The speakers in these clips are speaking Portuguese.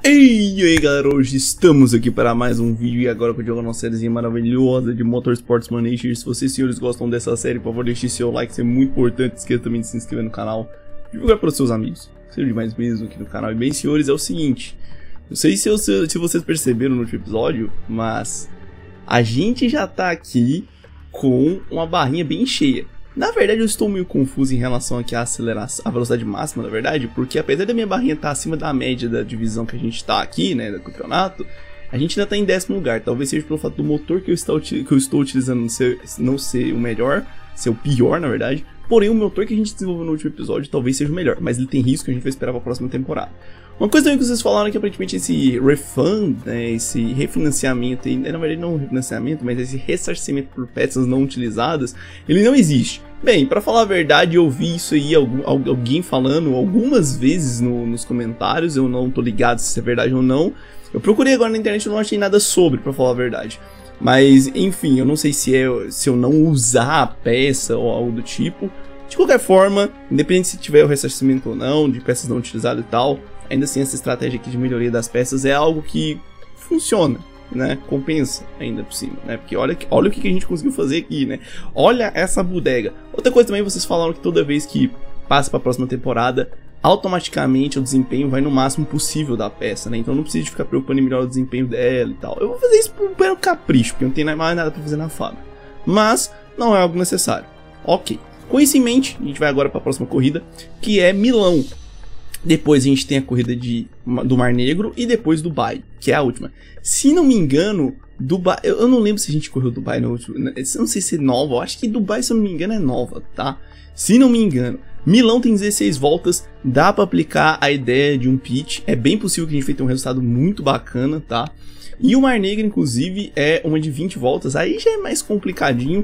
E aí galera, hoje estamos aqui para mais um vídeo e agora com a nossa sériezinha maravilhosa de Motorsports Manager. Se vocês senhores gostam dessa série, por favor deixe seu like, isso é muito importante, esqueça também de se inscrever no canal, divulgar para os seus amigos, seja demais mesmo aqui no canal. E bem senhores, é o seguinte, não sei se vocês perceberam no último episódio, mas a gente já tá aqui com uma barrinha bem cheia. Na verdade eu estou meio confuso em relação aqui à aceleração, à velocidade máxima, na verdade, porque apesar da minha barrinha estar acima da média da divisão que a gente está aqui, né, do campeonato, a gente ainda está em 10º lugar. Talvez seja pelo fato do motor que eu estou utilizando não ser o melhor, ser o pior, na verdade. Porém, o motor que a gente desenvolveu no último episódio talvez seja o melhor, mas ele tem risco, a gente vai esperar para a próxima temporada. Uma coisa também que vocês falaram é que aparentemente esse refund, né, esse refinanciamento, na verdade não refinanciamento, mas esse ressarcimento por peças não utilizadas, ele não existe. Bem, pra falar a verdade, eu vi isso aí, alguém falando algumas vezes nos comentários, eu não tô ligado se é verdade ou não. Eu procurei agora na internet e não achei nada sobre, pra falar a verdade. Mas, enfim, eu não sei se eu não usar a peça ou algo do tipo. De qualquer forma, independente se tiver o ressarcimento ou não, de peças não utilizadas e tal, ainda assim essa estratégia aqui de melhoria das peças é algo que funciona, né, compensa ainda por cima, né, porque olha o que a gente conseguiu fazer aqui, né, olha essa bodega. Outra coisa também, vocês falaram que toda vez que passa para a próxima temporada, automaticamente o desempenho vai no máximo possível da peça, né, então não precisa de ficar preocupando em melhorar o desempenho dela e tal. Eu vou fazer isso por um capricho, porque não tem mais nada para fazer na fábrica, mas não é algo necessário. Ok, com isso em mente, a gente vai agora para a próxima corrida, que é Milão. Depois a gente tem a corrida do Mar Negro e depois Dubai, que é a última. Se não me engano, Dubai, eu não lembro se a gente correu Dubai no último, eu não sei se é nova, eu acho que Dubai, se eu não me engano, é nova, tá? Se não me engano, Milão tem 16 voltas, dá pra aplicar a ideia de um pit, é bem possível que a gente vai ter um resultado muito bacana, tá? E o Mar Negro, inclusive, é uma de 20 voltas, aí já é mais complicadinho,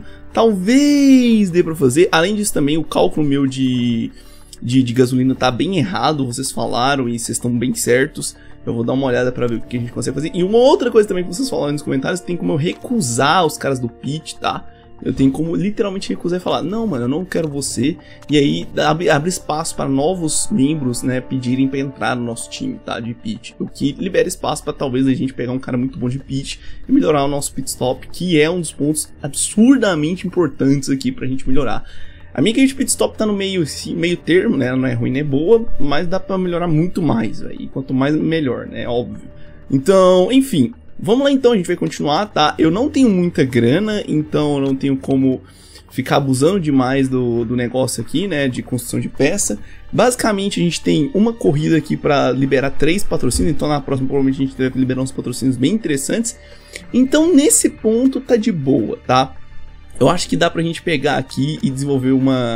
talvez dê pra fazer. Além disso também, o cálculo meu de gasolina tá bem errado, vocês falaram e vocês estão bem certos. Eu vou dar uma olhada pra ver o que a gente consegue fazer. E uma outra coisa também que vocês falaram nos comentários, tem como eu recusar os caras do pit, tá? Eu tenho como literalmente recusar e falar, não mano, eu não quero você. E aí abre espaço para novos membros, né, pedirem pra entrar no nosso time, tá, de pit. O que libera espaço pra talvez a gente pegar um cara muito bom de pit e melhorar o nosso pit stop, que é um dos pontos absurdamente importantes aqui pra gente melhorar. A minha equipe de pit stop tá no meio termo, né? Ela não é ruim nem boa, mas dá pra melhorar muito mais, velho. E quanto mais, melhor, né? Óbvio. Então, enfim. Vamos lá então, a gente vai continuar, tá? Eu não tenho muita grana, então eu não tenho como ficar abusando demais do negócio aqui, né? De construção de peça. Basicamente, a gente tem uma corrida aqui pra liberar 3 patrocínios. Então na próxima, provavelmente, a gente deve liberar uns patrocínios bem interessantes. Então, nesse ponto, tá de boa, tá? Eu acho que dá pra gente pegar aqui e desenvolver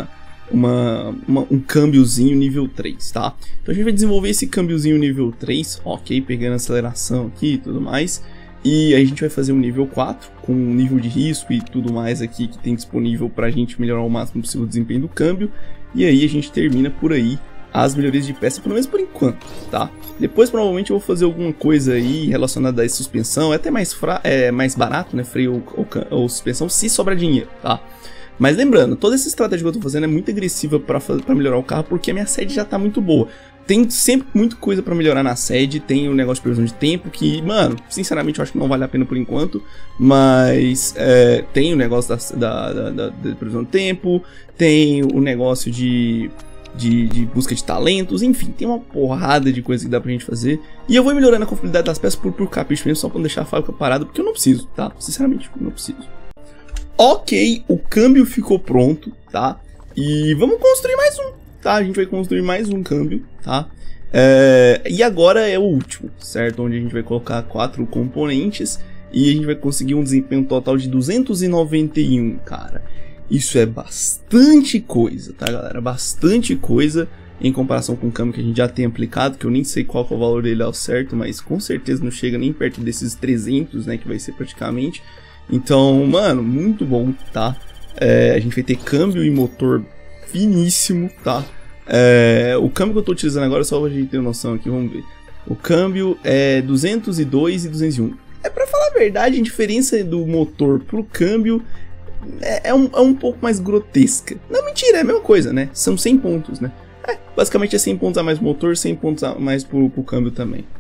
um câmbiozinho nível 3, tá? Então a gente vai desenvolver esse câmbiozinho nível 3, ok, pegando a aceleração aqui e tudo mais. E aí a gente vai fazer um nível 4, com um nível de risco e tudo mais aqui que tem disponível pra gente melhorar o máximo possível o desempenho do câmbio. E aí a gente termina por aí as melhorias de peça, pelo menos por enquanto, tá? Depois provavelmente eu vou fazer alguma coisa aí relacionada a suspensão, é até mais barato, né, freio ou suspensão, se sobrar dinheiro, tá? Mas lembrando, toda essa estratégia que eu tô fazendo é muito agressiva pra melhorar o carro, porque a minha sede já tá muito boa. Tem sempre muita coisa pra melhorar na sede, tem o negócio de previsão de tempo, que, mano, sinceramente eu acho que não vale a pena por enquanto, mas tem o negócio da previsão de tempo, tem o negócio de busca de talentos, enfim, tem uma porrada de coisa que dá pra gente fazer. E eu vou melhorando a confiabilidade das peças por capricho mesmo, só pra não deixar a fábrica parada, porque eu não preciso, tá? Sinceramente, eu não preciso. Ok, o câmbio ficou pronto, tá? E vamos construir mais um, tá? A gente vai construir mais um câmbio, tá? E agora é o último, certo? Onde a gente vai colocar 4 componentes e a gente vai conseguir um desempenho total de 291, cara. Isso é bastante coisa, tá galera? Bastante coisa em comparação com o câmbio que a gente já tem aplicado, que eu nem sei qual que é o valor dele ao certo, mas com certeza não chega nem perto desses 300, né, que vai ser praticamente. Então, mano, muito bom, tá? A gente vai ter câmbio e motor finíssimo, tá? O câmbio que eu tô utilizando agora, só pra gente ter noção aqui, vamos ver. O câmbio é 202 e 201. Pra falar a verdade, a diferença do motor pro câmbio é um pouco mais grotesca. Não, mentira, é a mesma coisa, né? São 100 pontos, né? Basicamente é 100 pontos a mais pro motor, 100 pontos a mais pro câmbio também.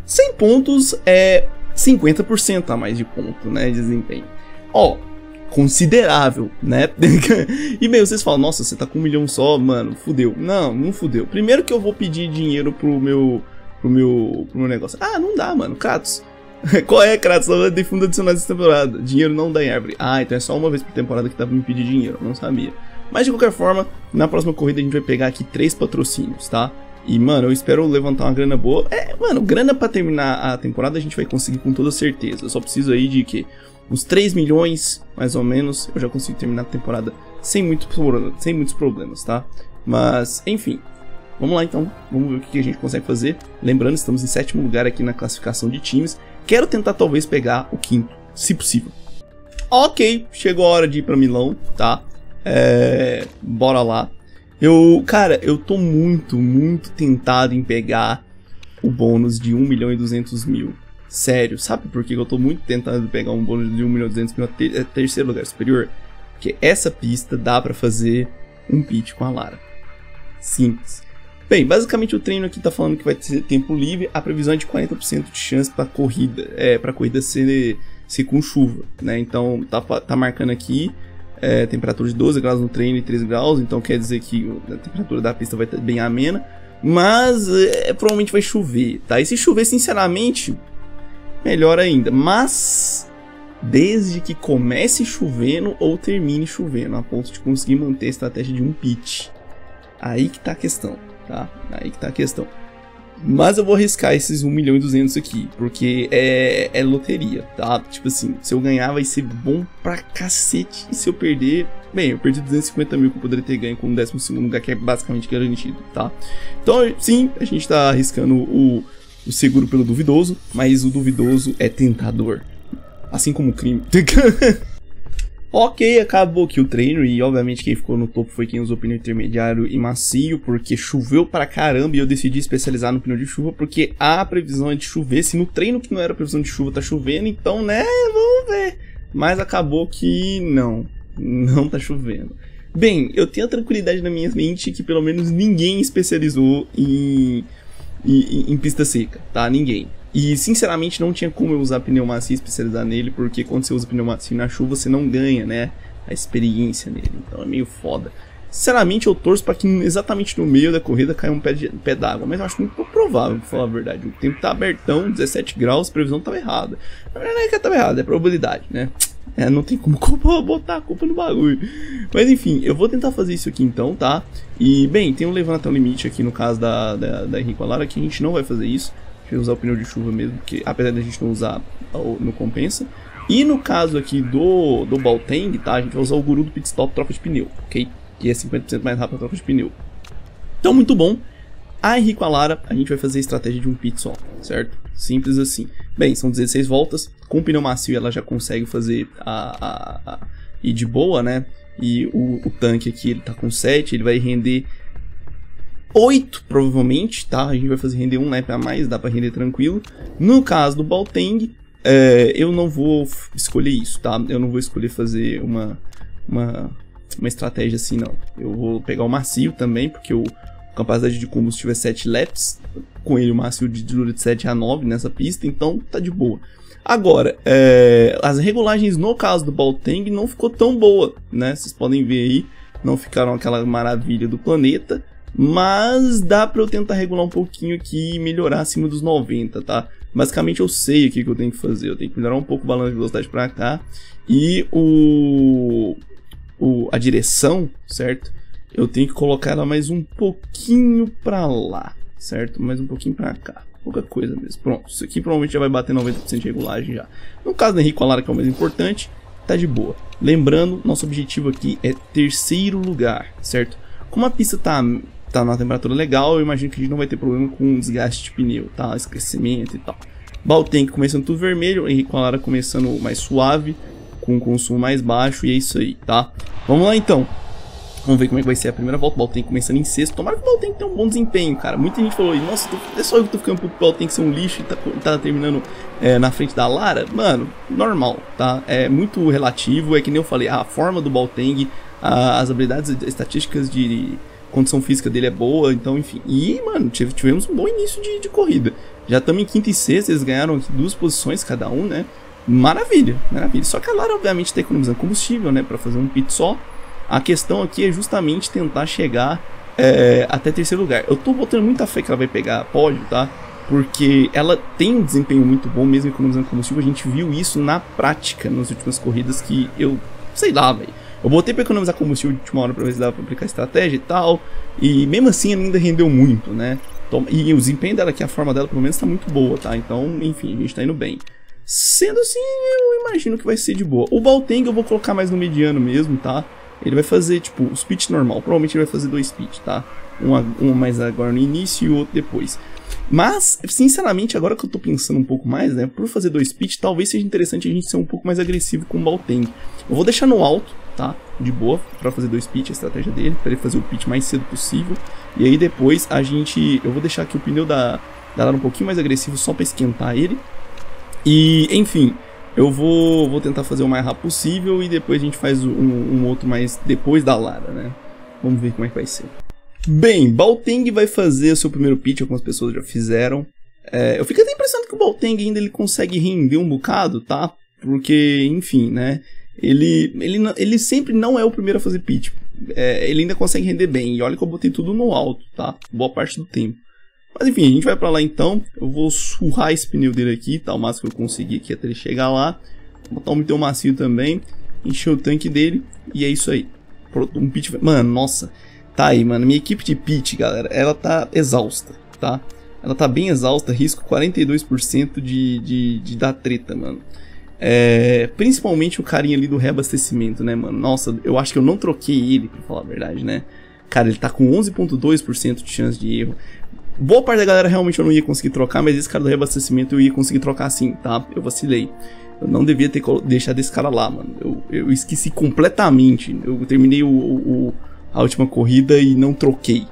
100 pontos é 50% a mais de ponto, né, de desempenho. Ó, considerável, né? E bem, vocês falam, nossa, você tá com 1 milhão só, mano, fudeu. Não, não fudeu. Primeiro que eu vou pedir dinheiro pro meu negócio. Ah, não dá, mano, Kratos. Qual é, Kratos? Só tem fundo adicional essa temporada. Dinheiro não dá em árvore. Ah, então é só uma vez por temporada que dá pra me pedir dinheiro. Eu não sabia. Mas de qualquer forma, na próxima corrida a gente vai pegar aqui 3 patrocínios, tá? E, mano, eu espero levantar uma grana boa. Mano, grana pra terminar a temporada a gente vai conseguir com toda certeza. Eu só preciso aí de que uns 3 milhões, mais ou menos, eu já consigo terminar a temporada sem muitos problemas, tá? Mas, enfim, vamos lá então, vamos ver o que a gente consegue fazer. Lembrando, estamos em 7º lugar aqui na classificação de times. Quero tentar talvez pegar o 5º, se possível. Ok, chegou a hora de ir pra Milão, tá? Bora lá. Cara, eu tô muito tentado em pegar o bônus de 1.200.000. Sério, sabe por que eu tô muito tentado pegar um bônus de 1.200.000 a terceiro lugar superior? Porque essa pista dá pra fazer um pit com a Lara. Simples. Bem, basicamente o treino aqui tá falando que vai ter tempo livre, a previsão é de 40% de chance pra corrida, ser com chuva, né? Então tá marcando aqui temperatura de 12 graus no treino e 13 graus, então quer dizer que a temperatura da pista vai estar bem amena, mas provavelmente vai chover, tá? E se chover, sinceramente, melhor ainda, mas desde que comece chovendo ou termine chovendo, a ponto de conseguir manter a estratégia de um pit. Aí que tá a questão, tá? Aí que tá a questão. Mas eu vou arriscar esses 1.200.000 aqui, porque é loteria, tá? Tipo assim, se eu ganhar vai ser bom pra cacete, e se eu perder... Bem, eu perdi 250.000 que eu poderia ter ganho com o 12º lugar, que é basicamente garantido, tá? Então, sim, a gente tá arriscando o seguro pelo duvidoso, mas o duvidoso é tentador. Assim como o crime. Ok, acabou aqui o treino e obviamente quem ficou no topo foi quem usou pneu intermediário e macio, porque choveu pra caramba e eu decidi especializar no pneu de chuva porque a previsão é de chover. Se no treino que não era previsão de chuva tá chovendo, então né, vamos ver. Mas acabou que não tá chovendo. Bem, eu tenho a tranquilidade na minha mente que pelo menos ninguém especializou em pista seca, tá? Ninguém. E sinceramente não tinha como eu usar pneu macio e especializar nele, porque quando você usa pneu macio na chuva você não ganha, né, a experiência nele, então é meio foda. Sinceramente eu torço para que exatamente no meio da corrida caia um pé d'água, mas eu acho muito provável, pra falar a verdade. O tempo tá abertão, 17 graus, a previsão tava errada. Na verdade não é que tava errada, é probabilidade, né? Não tem como botar a culpa no bagulho. Mas enfim, eu vou tentar fazer isso aqui então, tá? E bem, tem um levando até o limite aqui no caso da Henrique com a Lara, que a gente não vai fazer isso. A gente vai usar o pneu de chuva mesmo, porque apesar da gente não usar, não compensa. E no caso aqui do Balteng, tá? A gente vai usar o guru do pit stop troca de pneu, ok? Que é 50% mais rápido a troca de pneu. Então, muito bom. A Henrique com a Lara, a gente vai fazer a estratégia de um pit só, certo? Simples assim. Bem, são 16 voltas. Com o pneu macio ela já consegue fazer ir de boa, né? E o tanque aqui, ele tá com 7, ele vai render 8 provavelmente, tá? A gente vai fazer render um lap a mais, dá pra render tranquilo. No caso do Balteng, eu não vou escolher isso, tá? Eu não vou escolher fazer uma estratégia assim, não. Eu vou pegar o macio também, porque a capacidade de combustível é 7 laps. Com ele o macio dura de 7 a 9 nessa pista, então tá de boa. Agora, as regulagens no caso do Balteng não ficou tão boa, né? Vocês podem ver aí, não ficaram aquela maravilha do planeta. Mas dá pra eu tentar regular um pouquinho aqui e melhorar acima dos 90, tá? Basicamente eu sei o que eu tenho que fazer. Eu tenho que melhorar um pouco o balanço de velocidade pra cá. E a direção, certo? Eu tenho que colocar ela mais um pouquinho pra lá, certo? Mais um pouquinho pra cá. Pouca coisa mesmo. Pronto, isso aqui provavelmente já vai bater 90% de regulagem já. No caso do Henrique com a Lara, que é o mais importante, tá de boa. Lembrando, nosso objetivo aqui é terceiro lugar, certo? Como a pista tá na temperatura legal, eu imagino que a gente não vai ter problema com desgaste de pneu, tá? Esquecimento e tal. Balteng começando tudo vermelho, Henrique com a Lara começando mais suave, com consumo mais baixo, e é isso aí, tá? Vamos lá então. Vamos ver como é que vai ser a primeira volta. O Balteng começando em sexto. Tomara que o Balteng tenha um bom desempenho, cara. Muita gente falou, nossa, é só eu que tô ficando puto pro Balteng ser um lixo e tá terminando na frente da Lara. Mano, normal, tá? É muito relativo, é que nem eu falei, a forma do Balteng, as habilidades estatísticas de condição física dele é boa, então enfim. E, mano, tivemos um bom início de corrida. Já estamos em quinta e sexta, eles ganharam aqui 2 posições cada um, né? Maravilha, maravilha. Só que a Lara, obviamente, está economizando combustível, né? Para fazer um pit só. A questão aqui é justamente tentar chegar até terceiro lugar. Eu tô botando muita fé que ela vai pegar pódio, tá? Porque ela tem um desempenho muito bom, mesmo economizando combustível. A gente viu isso na prática nas últimas corridas que eu... sei lá, velho. Eu botei pra economizar combustível de última hora pra ver se dava pra aplicar estratégia e tal. E mesmo assim ela ainda rendeu muito, né? E o desempenho dela aqui, a forma dela pelo menos tá muito boa, tá? Então, enfim, a gente tá indo bem. Sendo assim, eu imagino que vai ser de boa. O Balteng eu vou colocar mais no mediano mesmo, tá? Ele vai fazer, tipo, os pits normal. Provavelmente ele vai fazer 2 pits, tá? Um mais agora no início e o outro depois. Mas, sinceramente, agora que eu tô pensando um pouco mais, né? Por fazer 2 pits, talvez seja interessante a gente ser um pouco mais agressivo com o Balteng. Eu vou deixar no alto, tá? De boa, pra fazer 2 pits, a estratégia dele. Pra ele fazer o pit mais cedo possível. E aí depois eu vou deixar aqui o pneu da Lara um pouquinho mais agressivo só pra esquentar ele. E, enfim, eu vou tentar fazer o mais rápido possível e depois a gente faz um outro mais depois da Lara, né? Vamos ver como é que vai ser. Bem, Balteng vai fazer o seu primeiro pit, algumas pessoas já fizeram. Eu fico até impressionado que o Balteng ainda ele consegue render um bocado, tá? Porque, enfim, né? Ele sempre não é o primeiro a fazer pit. Ele ainda consegue render bem. E olha que eu botei tudo no alto, tá? Boa parte do tempo. Mas enfim, a gente vai pra lá então. Eu vou surrar esse pneu dele aqui, tá? O máximo que eu conseguir aqui até ele chegar lá. Vou botar um pneu macio também. Encher o tanque dele. E é isso aí. Pronto, um pit. Mano, nossa. Tá aí, mano. Minha equipe de pit, galera, ela tá exausta, tá? Ela tá bem exausta. Risco 42% de dar treta, mano. Principalmente o carinha ali do reabastecimento, né, mano? Nossa, eu acho que eu não troquei ele, pra falar a verdade, né? Cara, ele tá com 11,2% de chance de erro. Boa parte da galera realmente eu não ia conseguir trocar, mas esse cara do reabastecimento eu ia conseguir trocar sim, tá? Eu vacilei. Eu não devia ter deixado esse cara lá, mano. Eu esqueci completamente. Eu terminei a última corrida e não troquei.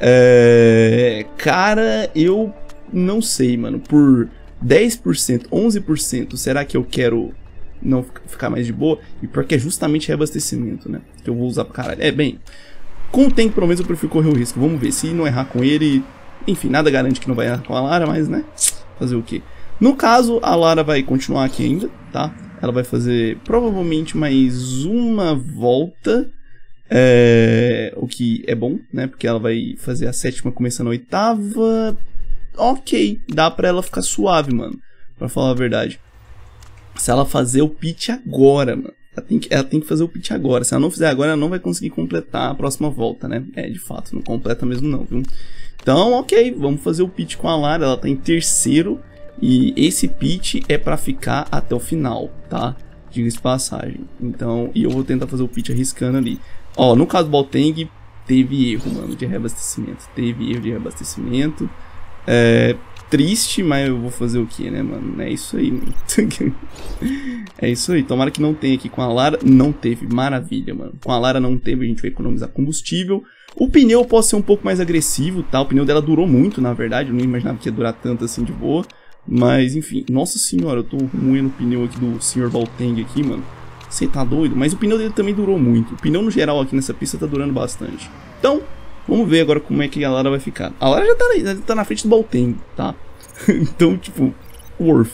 Cara, eu não sei, mano. Por 10%, 11%, será que eu quero não ficar mais de boa? E pior que é justamente reabastecimento, né? Que eu vou usar pra caralho. Bem, com o tempo, pelo menos eu prefiro correr o risco. Vamos ver, se não errar com ele... Enfim, nada garante que não vai errar com a Lara, mas, né? Fazer o quê? No caso, a Lara vai continuar aqui ainda, tá? Ela vai fazer provavelmente mais uma volta. O que é bom, né? Porque ela vai fazer a 7ª começando a 8ª. Ok, dá pra ela ficar suave, mano. Pra falar a verdade. Se ela fazer o pit agora, mano. Ela tem que fazer o pit agora. Se ela não fizer agora, ela não vai conseguir completar a próxima volta, né? De fato, não completa mesmo não, viu? Então, ok, vamos fazer o pit com a Lara. Ela tá em terceiro. E esse pit é pra ficar até o final, tá? Diga-se de passagem. Então, e eu vou tentar fazer o pit arriscando ali. Ó, no caso do Balteng, teve erro, mano, de reabastecimento. Teve erro de reabastecimento. Triste, mas eu vou fazer o que, né, mano? É isso aí, mano. É isso aí. Tomara que não tenha aqui com a Lara. Não teve. Maravilha, mano. Com a Lara não teve. A gente vai economizar combustível. O pneu pode ser um pouco mais agressivo, tá? O pneu dela durou muito, na verdade. Eu não imaginava que ia durar tanto assim de boa. Mas, enfim. Nossa senhora, eu tô moendo o pneu aqui do Sr. Balteng aqui, mano. Você tá doido? Mas o pneu dele também durou muito. O pneu, no geral, aqui nessa pista tá durando bastante. Então... vamos ver agora como é que a Lara vai ficar. A Lara já tá na frente do Balteng, tá? Então, tipo, worth.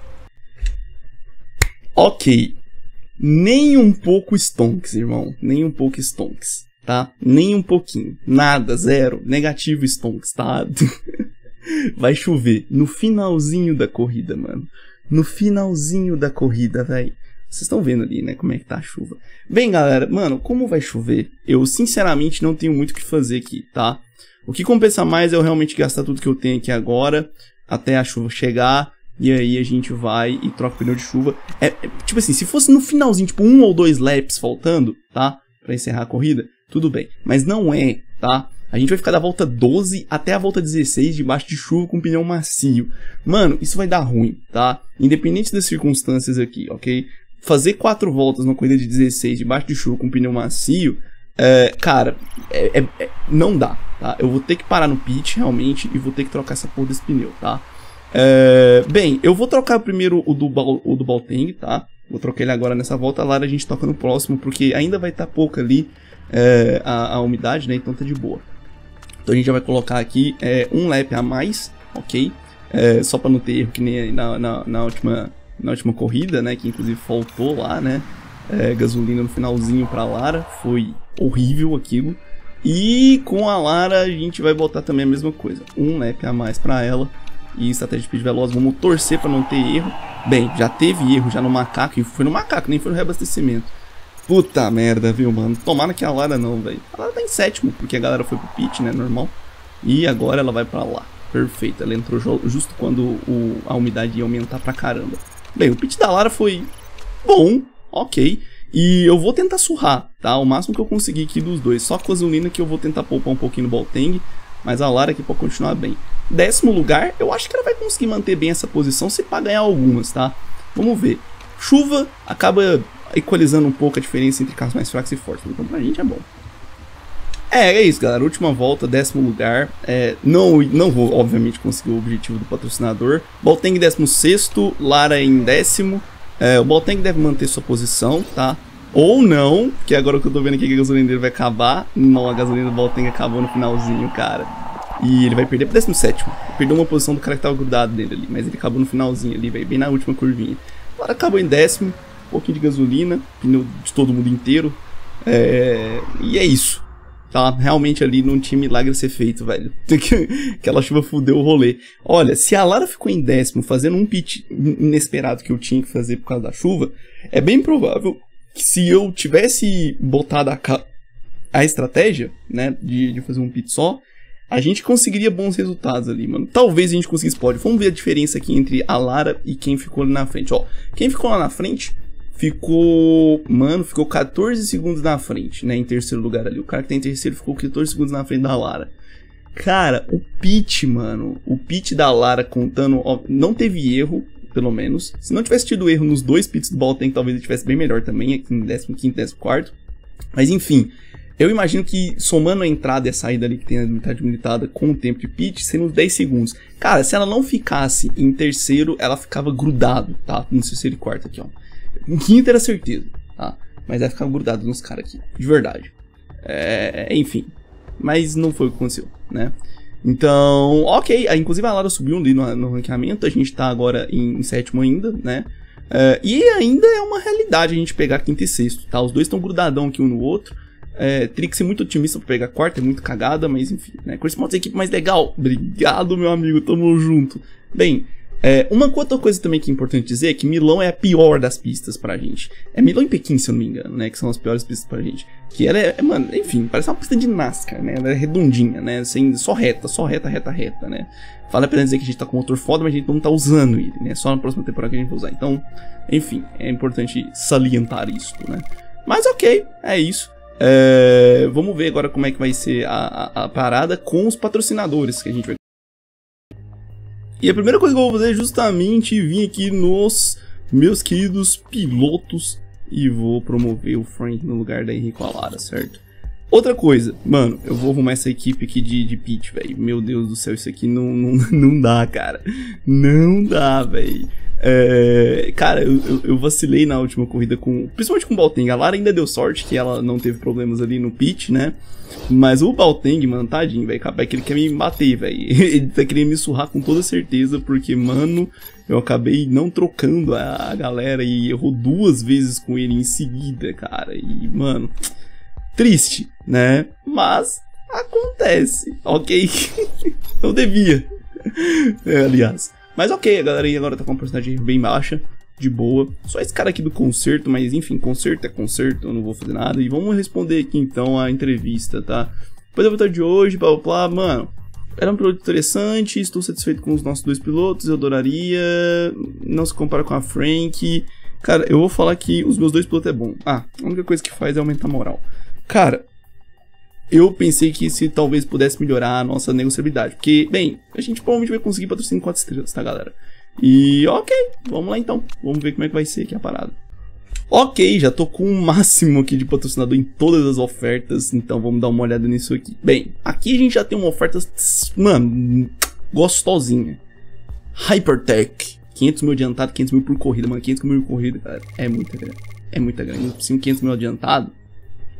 Ok. Nem um pouco stonks, irmão. Nem um pouco stonks, tá? Nem um pouquinho. Nada, zero. Negativo stonks, tá? Vai chover no finalzinho da corrida, mano. No finalzinho da corrida, velho. Vocês estão vendo ali, né, como é que tá a chuva. Bem, galera, mano, como vai chover, eu sinceramente não tenho muito o que fazer aqui, tá? O que compensa mais é eu realmente gastar tudo que eu tenho aqui agora, até a chuva chegar, e aí a gente vai e troca o pneu de chuva. Tipo assim, se fosse no finalzinho, tipo 1 ou 2 laps faltando, tá? Pra encerrar a corrida, tudo bem. Mas não é, tá? A gente vai ficar da volta 12 até a volta 16 debaixo de chuva com pneu macio. Mano, isso vai dar ruim, tá? Independente das circunstâncias aqui, ok? Fazer 4 voltas numa corrida de 16 debaixo de chuva com pneu macio, cara, não dá, tá? Eu vou ter que parar no pit, realmente, e vou ter que trocar essa porra desse pneu, tá? Bem, eu vou trocar primeiro o do Balteng, tá? Vou trocar ele agora nessa volta, a Lara a gente toca no próximo, porque ainda vai estar pouco ali a umidade, né? Então tá de boa. Então a gente já vai colocar aqui um lap a mais, ok? só pra não ter erro que nem na última corrida, né, que inclusive faltou lá, né, gasolina no finalzinho pra Lara, foi horrível aquilo. E com a Lara a gente vai botar também a mesma coisa, um lap a mais pra ela. E estratégia de speed veloz, vamos torcer pra não ter erro. Bem, já teve erro já no macaco, e foi no macaco, nem foi no reabastecimento. Puta merda, viu, mano? Tomara que a Lara não, velho. A Lara tá em sétimo, porque a galera foi pro pit, né, normal. E agora ela vai pra lá. Perfeito, ela entrou justo quando a umidade ia aumentar pra caramba. Bem, o pit da Lara foi bom, ok. E eu vou tentar surrar, tá? O máximo que eu conseguir aqui dos dois. Só com a gasolina que eu vou tentar poupar um pouquinho no Balteng. Mas a Lara aqui pode continuar bem. 10º lugar, eu acho que ela vai conseguir manter bem essa posição se pá ganhar algumas, tá? Vamos ver. Chuva acaba equalizando um pouco a diferença entre carros mais fracos e fortes. Então pra gente é bom. É isso, galera. Última volta, 10º lugar. Não vou, obviamente, conseguir o objetivo do patrocinador. Balteng 16º, Lara em 10º. O Balteng deve manter sua posição, tá? Ou não, que agora que eu tô vendo aqui que a gasolina dele vai acabar. Não, a gasolina do Balteng acabou no finalzinho, cara. E ele vai perder pro 17º. Perdeu uma posição do cara que tava grudado nele ali, mas ele acabou no finalzinho ali, bem na última curvinha. Agora acabou em 10º, um pouquinho de gasolina, pneu de todo mundo inteiro. E é isso. Tá? Realmente ali não tinha milagre a ser feito, velho. Aquela chuva fudeu o rolê. Olha, se a Lara ficou em 10º fazendo um pit inesperado que eu tinha que fazer por causa da chuva, é bem provável que se eu tivesse botado a estratégia, né, de fazer um pit só, a gente conseguiria bons resultados ali, mano. Talvez a gente conseguisse pódio. Vamos ver a diferença aqui entre a Lara e quem ficou ali na frente. Ó, quem ficou lá na frente ficou 14 segundos na frente, né, em terceiro lugar ali. O cara que tá em terceiro ficou 14 segundos na frente da Lara. Cara, o pit, mano, o pit da Lara contando, ó, não teve erro, pelo menos. Se não tivesse tido erro nos dois pits do Balteng, talvez ele tivesse bem melhor também, aqui em 15º e 14º. Mas enfim, eu imagino que somando a entrada e a saída ali que tem a metade habilitada com o tempo de pit, sendo 10 segundos. Cara, se ela não ficasse em terceiro, ela ficava grudado, tá? No terceiro e quarto aqui, ó. Em quinto era certeza, tá? Mas ela ficava grudado nos caras aqui, de verdade. Enfim, mas não foi o que aconteceu, né? Então, ok, inclusive a Lara subiu ali no ranqueamento, a gente tá agora em sétimo ainda, né? E ainda é uma realidade a gente pegar quinto e sexto, tá? Os dois estão grudadão aqui um no outro. Teria que ser muito otimista pra pegar quarto, é muito cagada, mas enfim, né? Chris Mods é a equipe mais legal. Obrigado, meu amigo, tamo junto. Bem, uma outra coisa também que é importante dizer é que Milão é a pior das pistas pra gente. Milão e Pequim, se eu não me engano, né? Que são as piores pistas pra gente. Que ela mano, enfim, parece uma pista de NASCAR, né? Ela é redondinha, né? Assim, só reta, né? Vale a pena dizer que a gente tá com um motor foda, mas a gente não tá usando ele, né? Só na próxima temporada que a gente vai usar. Então, enfim, é importante salientar isso, né? Mas ok, é isso. Vamos ver agora como é que vai ser a parada com os patrocinadores que a gente vai. E a primeira coisa que eu vou fazer é justamente vir aqui nos meus queridos pilotos e vou promover o Frank no lugar da Henrique Lara, certo? Outra coisa, mano, eu vou arrumar essa equipe aqui de pit, velho. Meu Deus do céu, isso aqui não dá, cara. Não dá, velho. Cara, eu vacilei na última corrida principalmente com o Balteng. A Lara ainda deu sorte que ela não teve problemas ali no pit, né? Mas o Balteng, mano, tadinho, velho. Acaba que ele quer me bater, velho. Ele tá querendo me surrar com toda certeza, porque, mano, eu acabei não trocando a galera e errou 2 vezes com ele em seguida, cara. E, mano, triste, né? Mas acontece, ok? Eu devia. Aliás. Mas ok, a galera aí agora tá com uma porcentagem bem baixa, de boa. Só esse cara aqui do concerto, mas enfim, concerto é concerto, eu não vou fazer nada. E vamos responder aqui então a entrevista, tá? Depois da vitória de hoje, blá blá blá, mano, era um piloto interessante, estou satisfeito com os nossos 2 pilotos, eu adoraria, não se compara com a Frank. Cara, eu vou falar que os meus 2 pilotos é bom. A única coisa que faz é aumentar a moral. Cara, eu pensei que se talvez pudesse melhorar a nossa negociabilidade, porque, bem, a gente provavelmente vai conseguir patrocínio 4 estrelas, tá, galera? E ok, vamos lá então, vamos ver como é que vai ser aqui a parada. Ok, já tô com o máximo aqui de patrocinador em todas as ofertas, então vamos dar uma olhada nisso aqui. Bem, aqui a gente já tem uma oferta, mano, gostosinha. Hypertech, 500 mil adiantado, 500 mil por corrida, mano, 500 mil por corrida, cara, é muita grana. É muita grana, 500 mil adiantado,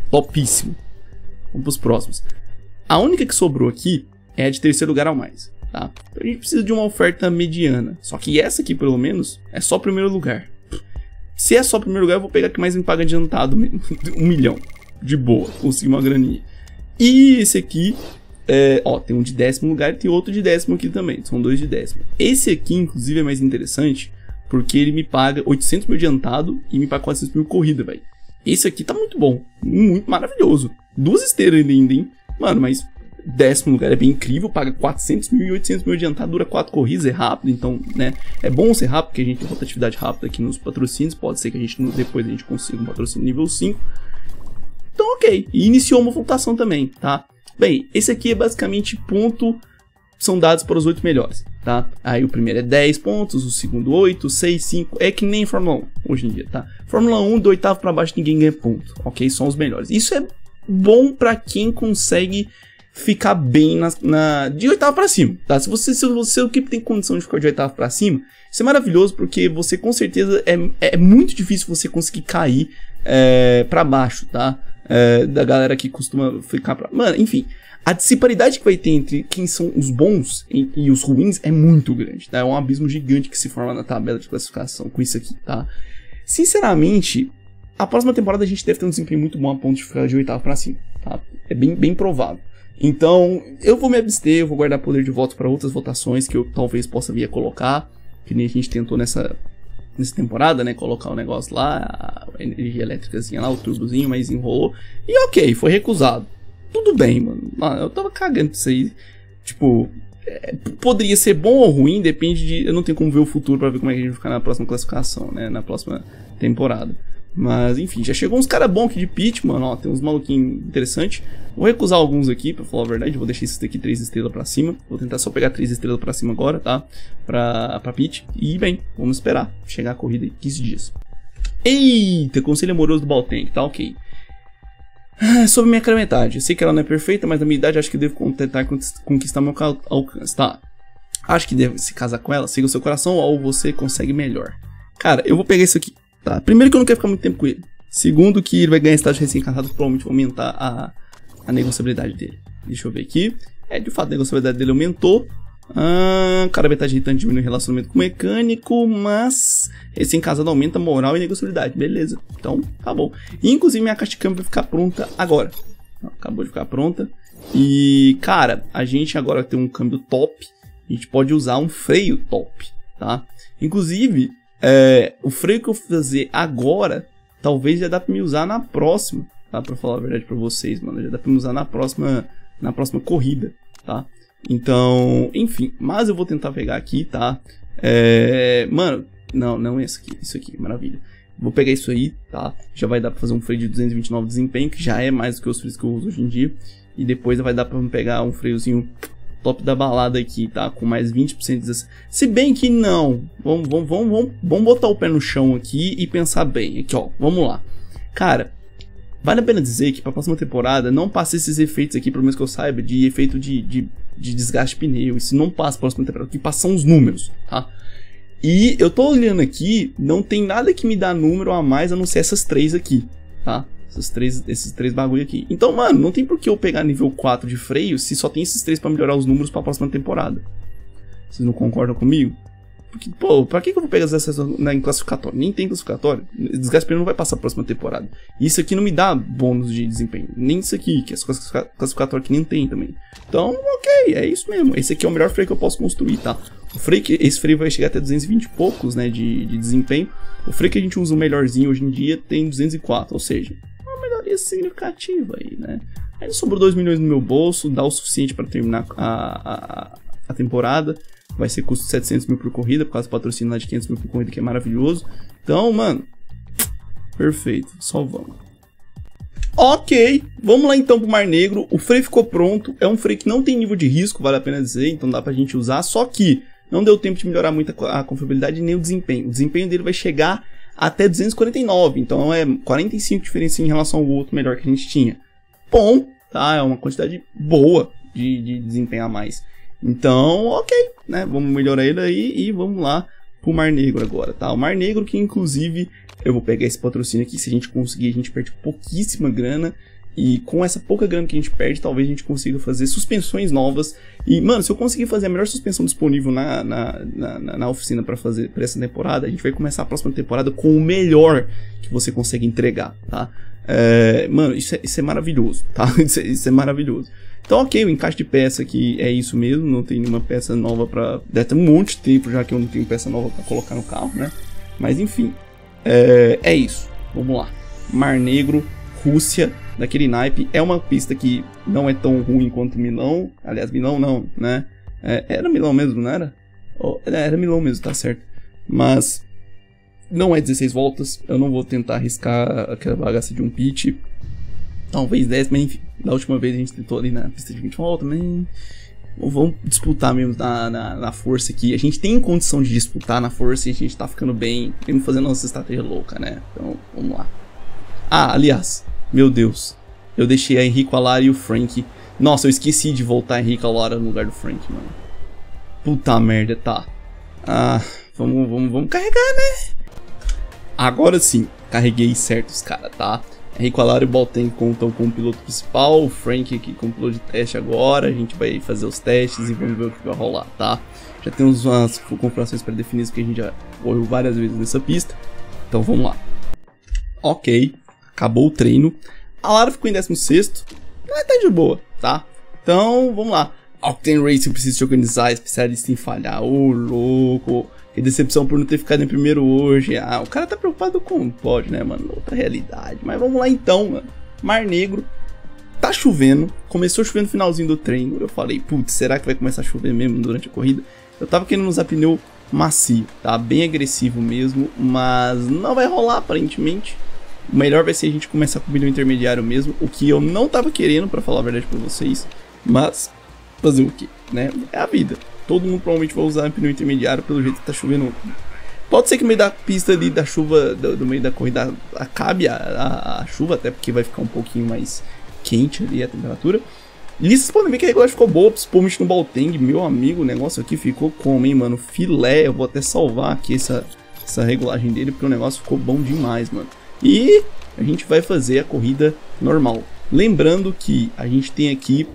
topíssimo. Vamos pros próximos. A única que sobrou aqui é a de terceiro lugar ao mais. tá? Então a gente precisa de uma oferta mediana. Só que essa aqui, pelo menos, é só primeiro lugar. Se é só primeiro lugar, eu vou pegar que mais me paga adiantado, 1 milhão. De boa, consegui uma graninha. E esse aqui, ó, tem um de 10º lugar e tem outro de 10º aqui também. São 2 de 10º. Esse aqui, inclusive, é mais interessante, porque ele me paga 800 mil adiantado e me paga 400 mil corrida, velho. Esse aqui tá muito bom, muito maravilhoso. 2 esteiras ainda, hein? Mano, mas 10º lugar é bem incrível, paga 400 mil e 800 mil adiantado, dura 4 corridas, é rápido, então, né? É bom ser rápido, porque a gente tem rotatividade rápida aqui nos patrocínios, pode ser que depois a gente consiga um patrocínio nível 5. Então, ok, e iniciou uma votação também, tá? Bem, esse aqui é basicamente ponto, são dados para os 8 melhores, tá? Aí o primeiro é 10 pontos, o segundo 8, 6, 5, é que nem Fórmula 1 hoje em dia, tá? Fórmula 1, do 8º para baixo ninguém ganha ponto, ok? São os melhores. Isso é bom para quem consegue ficar bem de 8º para cima, tá? Se o equipe tem condição de ficar de 8º para cima, isso é maravilhoso, porque você com certeza é muito difícil você conseguir cair para baixo, tá? Da galera que costuma ficar pra... Mano, enfim, a disparidade que vai ter entre quem são os bons e os ruins é muito grande, tá? É um abismo gigante que se forma na tabela de classificação com isso aqui, tá? Sinceramente, a próxima temporada a gente deve ter um desempenho muito bom a ponto de ficar de 8º pra cima, tá? É bem provável. Então, eu vou me abster, eu vou guardar poder de voto para outras votações que eu talvez possa vir a colocar, que nem a gente tentou nessa temporada, né, colocar o negócio lá, a energia elétricazinha lá, o turbozinho, mas enrolou, e ok, foi recusado. Tudo bem, mano, eu tava cagando pra isso aí, tipo, poderia ser bom ou ruim, depende de, eu não tenho como ver o futuro pra ver como é que a gente vai ficar na próxima classificação, né, na próxima temporada. Mas, enfim, já chegou uns caras bons aqui de pit, mano, ó, tem uns maluquinhos interessantes. Vou recusar alguns aqui, pra falar a verdade, vou deixar esses daqui 3 estrelas pra cima. Vou tentar só pegar 3 estrelas pra cima agora, tá? Pra pit. E, bem, vamos esperar chegar a corrida em 15 dias. Eita, conselho amoroso do Baltank, tá ok. Sobre minha cara metade, eu sei que ela não é perfeita, mas na minha idade acho que devo tentar conquistar meu alcance, tá? Acho que devo se casar com ela, siga o seu coração ou você consegue melhor. Cara, eu vou pegar isso aqui. Tá, primeiro que eu não quero ficar muito tempo com ele. Segundo que ele vai ganhar estágio recém-casado, provavelmente vai aumentar a negociabilidade dele. Deixa eu ver aqui. De fato a negociabilidade dele aumentou. Cara metade irritante diminui o relacionamento com o mecânico, mas recém-casado aumenta a moral e negociabilidade. Beleza, então tá bom. E, inclusive minha caixa de câmbio vai ficar pronta agora. Acabou de ficar pronta. E cara, a gente agora tem um câmbio top. A gente pode usar um freio top, tá? Inclusive... o freio que eu vou fazer agora, talvez já dá pra me usar na próxima, tá? Pra falar a verdade pra vocês, mano, já dá pra me usar na próxima corrida, tá? Então, enfim, mas eu vou tentar pegar aqui, tá? Mano, não esse aqui, isso aqui, maravilha. Vou pegar isso aí, tá? Já vai dar pra fazer um freio de 229 de desempenho, que já é mais do que os freios que eu uso hoje em dia. E depois vai dar pra me pegar um freiozinho top da balada aqui, tá? Com mais 20% de... Se bem que não. Vamos botar o pé no chão aqui e pensar bem. Aqui, ó. Vamos lá. Cara, vale a pena dizer que pra próxima temporada não passa esses efeitos aqui, pelo menos que eu saiba, de efeito de desgaste de pneu. Isso não passa pra próxima temporada. O que passa são os números, tá? E eu tô olhando aqui, não tem nada que me dá número a mais a não ser essas 3 aqui, tá? Esses três bagulho aqui. Então, mano, não tem por que eu pegar nível 4 de freio se só tem esses 3 pra melhorar os números pra próxima temporada. Vocês não concordam comigo? Porque, pô, pra que eu vou pegar essas em classificatório? Nem tem classificatório. Desgaste pneu não vai passar a próxima temporada. E isso aqui não me dá bônus de desempenho. Nem isso aqui, que é classificatório que nem tem também. Então, ok, é isso mesmo. Esse aqui é o melhor freio que eu posso construir, tá? Esse freio vai chegar até 220 e poucos, né, de desempenho. O freio que a gente usa o melhorzinho hoje em dia tem 204, ou seja... significativa aí, né? Aí sobrou 2 milhões no meu bolso, dá o suficiente para terminar a temporada. Vai ser custo de 700 mil por corrida, por causa do patrocínio lá de 500 mil por corrida, que é maravilhoso. Então, mano, perfeito, só vamos. Ok, vamos lá então pro Mar Negro. O freio ficou pronto, é um freio que não tem nível de risco, vale a pena dizer, então dá pra gente usar. Só que não deu tempo de melhorar muito a confiabilidade nem o desempenho. O desempenho dele vai chegar até 249, então é 45 diferença em relação ao outro melhor que a gente tinha. Bom, tá? É uma quantidade boa de desempenho a mais. Então, ok, né? Vamos melhorar ele aí e vamos lá pro Mar Negro agora, tá? O Mar Negro que, inclusive, eu vou pegar esse patrocínio aqui, se a gente conseguir, a gente perde pouquíssima grana. E com essa pouca grana que a gente perde, talvez a gente consiga fazer suspensões novas. E, mano, se eu conseguir fazer a melhor suspensão disponível na oficina pra fazer pra essa temporada, a gente vai começar a próxima temporada com o melhor que você consegue entregar, tá? Mano, isso é maravilhoso, tá? Isso é maravilhoso. Então, ok, o encaixe de peça aqui é isso mesmo, não tem nenhuma peça nova pra... Deve ter um monte de tempo já que eu não tenho peça nova pra colocar no carro, né? Mas, enfim, é isso. Vamos lá. Mar Negro, Rússia, daquele naipe. É uma pista que não é tão ruim quanto Milão. Aliás, Milão não, né? Era Milão mesmo, não era? Era Milão mesmo, tá certo. Mas não é 16 voltas. Eu não vou tentar arriscar aquela bagaça de um pit. Talvez 10, mas enfim. Da última vez a gente tentou ali na pista de 20 voltas, mas... Vamos disputar mesmo na força aqui. A gente tem condição de disputar na força e a gente tá ficando bem. Mesmo fazendo nossa estratégia louca, né? Então, vamos lá. Ah, aliás, meu Deus. Eu deixei a Enrico Alara e o Frank. Nossa, eu esqueci de voltar a Enrico Alara no lugar do Frank, mano. Puta merda, tá. Ah, vamos carregar, né? Agora sim, carreguei certo os caras, tá? Henrico Alara e o Balten contam com o piloto principal, o Frank aqui com o piloto de teste agora. A gente vai fazer os testes e vamos ver o que vai rolar, tá? Já temos umas configurações pré-definidas que a gente já correu várias vezes nessa pista. Então vamos lá. Ok, acabou o treino. A Lara ficou em 16º, mas tá de boa, tá? Então vamos lá. Octane Racing precisa se organizar, especialista em falhar. Ô, louco. Que decepção por não ter ficado em primeiro hoje. Ah, o cara tá preocupado com... Pode, né, mano? Outra realidade. Mas vamos lá então, mano. Mar Negro. Tá chovendo. Começou chovendo no finalzinho do treino. Eu falei, putz, será que vai começar a chover mesmo durante a corrida? Eu tava querendo usar pneu macio, tá? Bem agressivo mesmo. Mas não vai rolar, aparentemente. O melhor vai ser a gente começar com o pneu intermediário mesmo. O que eu não tava querendo, pra falar a verdade pra vocês. Mas fazer o quê, né? É a vida. Todo mundo provavelmente vai usar pneu intermediário pelo jeito que tá chovendo. Pode ser que no meio da pista ali, da chuva, do meio da corrida, acabe a chuva, até porque vai ficar um pouquinho mais quente ali a temperatura. E vocês podem ver que a regulagem ficou boa, principalmente no Balteng. Meu amigo, o negócio aqui ficou como, hein, mano? Filé. Eu vou até salvar aqui essa regulagem dele, porque o negócio ficou bom demais, mano. E a gente vai fazer a corrida normal. Lembrando que a gente tem aqui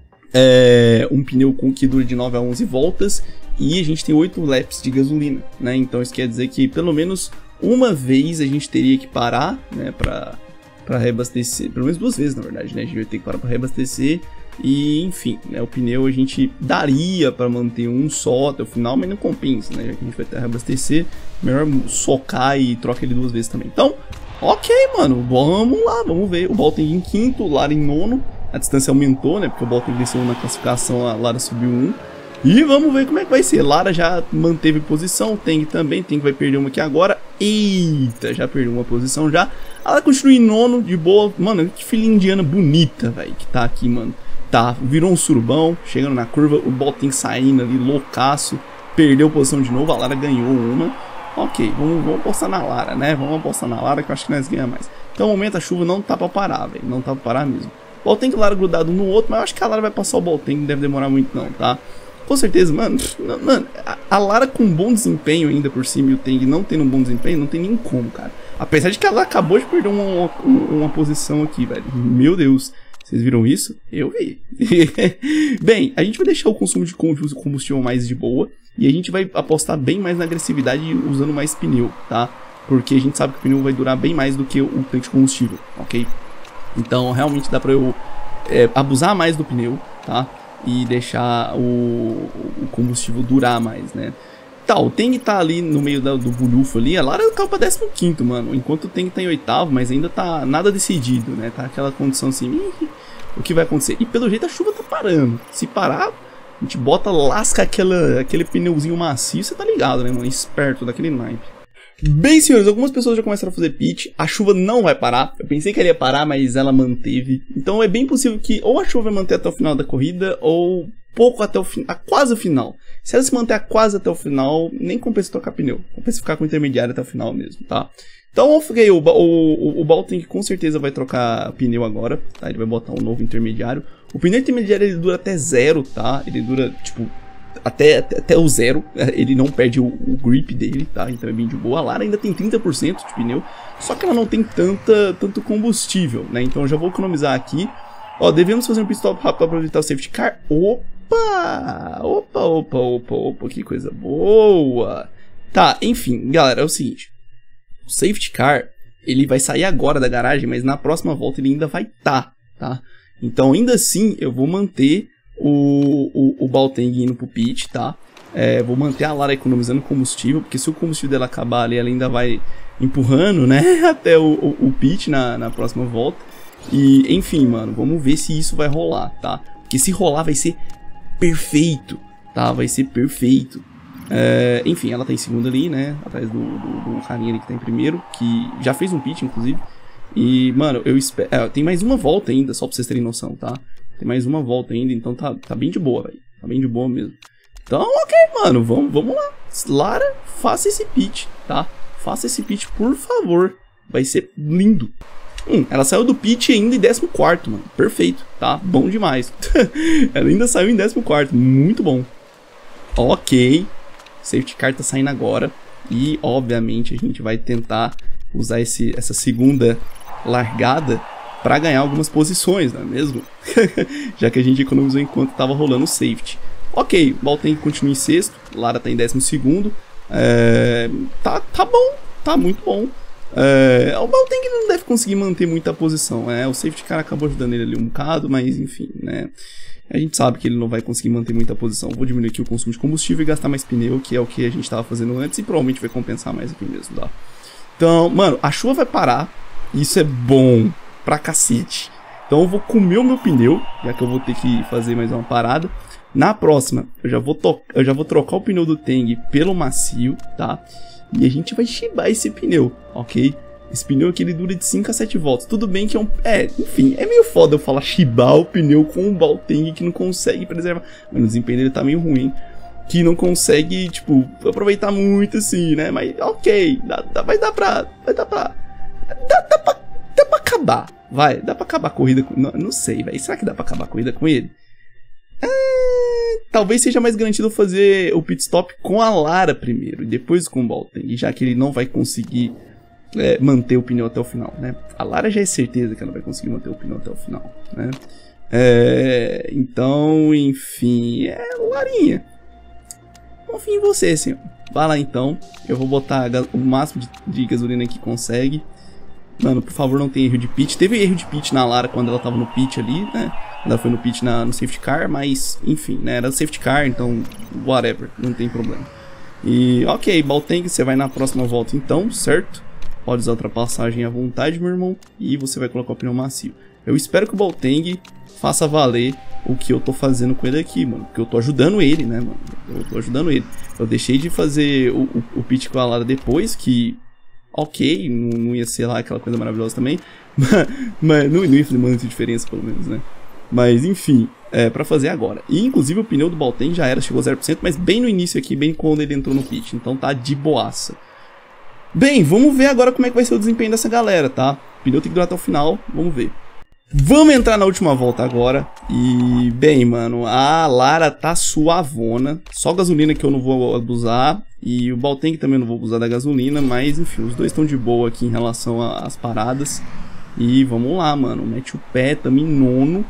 um pneu que dura de 9 a 11 voltas e a gente tem 8 laps de gasolina, né? Então isso quer dizer que pelo menos uma vez a gente teria que parar, né, pra reabastecer, pelo menos 2 vezes na verdade, né? A gente vai ter que parar pra reabastecer e enfim, né, o pneu a gente daria pra manter um só até o final, mas não compensa, né? Já que a gente vai ter que reabastecer, melhor socar e troca ele 2 vezes também. Então, ok, mano, vamos lá, vamos ver. O Balteng em 5º, o Lara em 9º. A distância aumentou, né? Porque o Balteng desceu na classificação, a Lara subiu 1. E vamos ver como é que vai ser. Lara já manteve posição, Teng também. Teng vai perder uma aqui agora. Eita, já perdeu uma posição já. Ela continua em 9º, de boa. Mano, que filha indiana bonita, velho, que tá aqui, mano. Tá, virou um surubão, chegando na curva. O Balteng saindo ali, loucaço. Perdeu posição de novo, a Lara ganhou uma. Ok, vamos apostar na Lara, né? Vamos apostar na Lara que eu acho que nós ganhamos mais. Então, no momento, a chuva não tá pra parar, velho. Não tá pra parar mesmo. O Balteng e o Lara grudado um no outro, mas eu acho que a Lara vai passar o Balteng, não deve demorar muito não, tá? Com certeza, mano, a Lara com bom desempenho ainda por cima e o Teng não tendo um bom desempenho, não tem nem como, cara. Apesar de que ela acabou de perder uma posição aqui, velho. Meu Deus, vocês viram isso? Eu vi. Bem, a gente vai deixar o consumo de combustível mais de boa e a gente vai apostar bem mais na agressividade usando mais pneu, tá? Porque a gente sabe que o pneu vai durar bem mais do que o tanque de combustível, ok? Então realmente dá pra eu abusar mais do pneu, tá? E deixar o combustível durar mais, né? Tá, o Teng tá ali no meio do bulhufo ali. A Lara caiu pra 15º, mano. Enquanto o Teng tá em 8º, mas ainda tá nada decidido, né? Tá aquela condição assim, o que vai acontecer? E pelo jeito a chuva tá parando. Se parar, a gente lasca aquele pneuzinho macio. Você tá ligado, né, mano? Esperto daquele naipe. Bem, senhores, algumas pessoas já começaram a fazer pit. A chuva não vai parar. Eu pensei que ela ia parar, mas ela manteve. Então é bem possível que ou a chuva vai manter até o final da corrida, ou pouco até quase o final. Se ela se manter quase até o final, nem compensa trocar pneu. Compensa ficar com o intermediário até o final mesmo, tá? Então, ok, o Balteng com certeza vai trocar pneu agora, tá? Ele vai botar um novo intermediário. O pneu intermediário ele dura até 0, tá? Ele dura, tipo, até o 0, ele não perde o grip dele, tá? Então é bem de boa. A Lara ainda tem 30% de pneu, só que ela não tem tanto combustível, né? Então eu já vou economizar aqui. Ó, devemos fazer um pit stop rápido para aproveitar o safety car. Opa, que coisa boa. Tá, enfim, galera, é o seguinte. O safety car, ele vai sair agora da garagem, mas na próxima volta ele ainda vai tá? Então ainda assim eu vou manter o Balteng indo pro pit, tá? Vou manter a Lara economizando combustível, porque se o combustível dela acabar ali, ela ainda vai empurrando, né? Até o pit na próxima volta. E, enfim, mano, vamos ver se isso vai rolar, tá? Porque se rolar vai ser perfeito, tá? Vai ser perfeito. Enfim, ela tá em segundo ali, né? Atrás do carinha ali que tá em primeiro, que já fez um pit, inclusive. E, mano, eu espero... tem mais uma volta ainda, só pra vocês terem noção, tá? Tem mais uma volta ainda, então tá bem de boa, velho. Tá bem de boa mesmo. Então, ok, mano, vamos lá. Lara, faça esse pit, tá? Faça esse pit, por favor. Vai ser lindo. Ela saiu do pit ainda em 14º, mano. Perfeito, tá? Bom demais. Ela ainda saiu em 14º, muito bom. Ok. Safety car tá saindo agora. E, obviamente, a gente vai tentar usar essa segunda largada para ganhar algumas posições, não é mesmo? Já que a gente economizou enquanto tava rolando o safety. Ok, o Balteng continua em sexto, Lara tá em 12º. Tá bom, tá muito bom. O Balteng não deve conseguir manter muita posição, o safety car acabou ajudando ele ali um bocado, mas enfim, né? A gente sabe que ele não vai conseguir manter muita posição. Vou diminuir aqui o consumo de combustível e gastar mais pneu, que é o que a gente tava fazendo antes, e provavelmente vai compensar mais aqui mesmo, tá? Então, mano, a chuva vai parar, e isso é bom pra cacete. Então eu vou comer o meu pneu, já que eu vou ter que fazer mais uma parada. Na próxima, eu já vou trocar o pneu do Teng pelo macio, tá? E a gente vai chibar esse pneu, ok? Esse pneu aqui ele dura de 5 a 7 voltas. Tudo bem que enfim, é meio foda eu falar chibar o pneu com um Balteng que não consegue preservar. Mas o desempenho dele tá meio ruim. Que não consegue, tipo, aproveitar muito assim, né? Mas ok, vai dar pra acabar. Dá pra acabar a corrida com... Não sei, velho. Será que dá pra acabar a corrida com ele? Talvez seja mais garantido fazer o pit stop com a Lara primeiro e depois com o Balteng, já que ele não vai conseguir manter o pneu até o final, né? A Lara já é certeza que ela vai conseguir manter o pneu até o final, né? Então, enfim, Larinha. Confio em você, senhor. Vai lá então. Eu vou botar o máximo de gasolina que consegue. Mano, por favor, não tenha erro de pit. Teve erro de pit na Lara quando ela tava no pit ali, né? Ela foi no pit no safety car, mas enfim, né? Era safety car, então whatever, não tem problema. E ok, Balteng, você vai na próxima volta então, certo? Pode usar a ultrapassagem à vontade, meu irmão. E você vai colocar o pneu macio. Eu espero que o Balteng faça valer o que eu tô fazendo com ele aqui, mano. Porque eu tô ajudando ele, né, mano? Eu tô ajudando ele. Eu deixei de fazer o pit com a Lara depois, que... Ok, não ia ser lá aquela coisa maravilhosa também. Mas não ia fazer muita diferença, pelo menos, né? Mas, enfim, pra fazer agora. E, inclusive, o pneu do Balteng já chegou a 0%, mas bem no início aqui, bem quando ele entrou no pit. Então tá de boaça. Bem, vamos ver agora como é que vai ser o desempenho dessa galera, tá? O pneu tem que durar até o final, vamos ver. Vamos entrar na última volta agora. E, bem, mano, a Lara tá suavona. Só gasolina que eu não vou abusar. E o Balteng também não vou abusar da gasolina. Mas, enfim, os dois estão de boa aqui em relação às paradas. E vamos lá, mano. Mete o pé, tamo em nono.